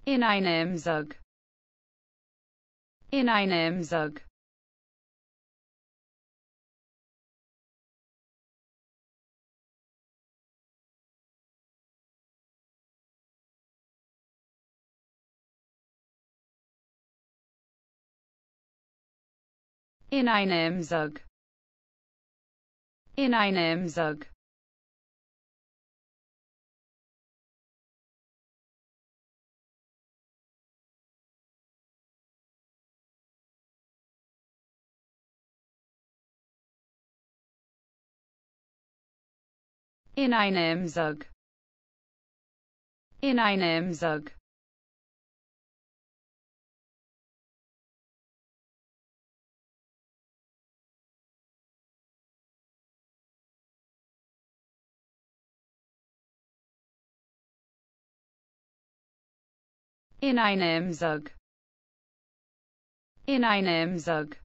In einem Zug. In einem Zug. In einem Zug. In einem Zug. In einem Zug. In einem Zug. In einem Zug. In einem Zug.